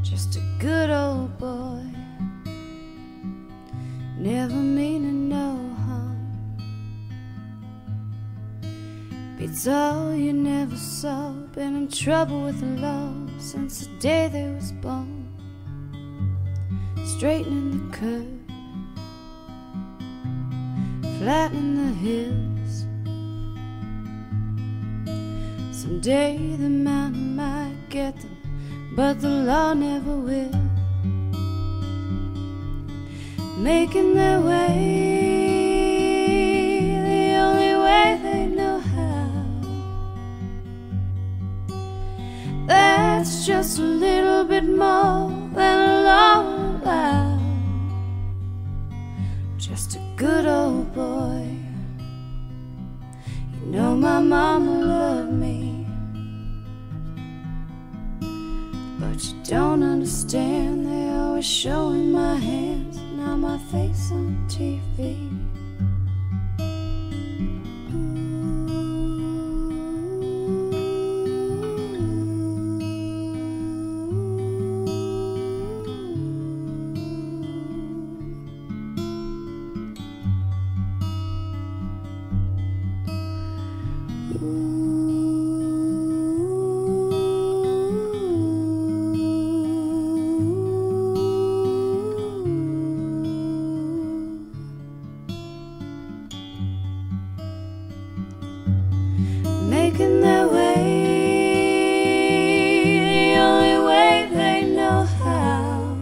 just a good old boy, never meaning no harm. Beats all you never saw, been in trouble with the law since the day they was born. Straightening the curve, flattening the hills. Someday the mountain might get them, but the law never will. Making their way the only way they know how. That's just a little bit more than the law will allow. Just a good old boy. You know my mama loved me, but you don't understand. They always showing my hands, now my face on TV. Making their way the only way they know how.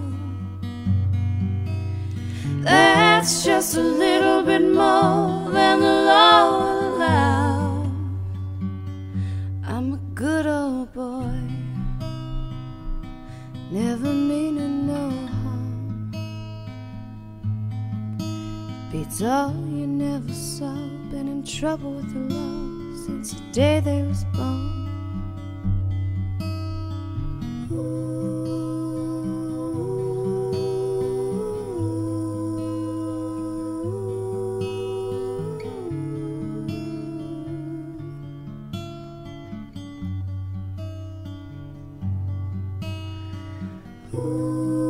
That's just a little bit more than the law will allow. I'm a good old boy, never meaning no harm. Beats all you never saw, been in trouble with the law since the day they was born. Ooh.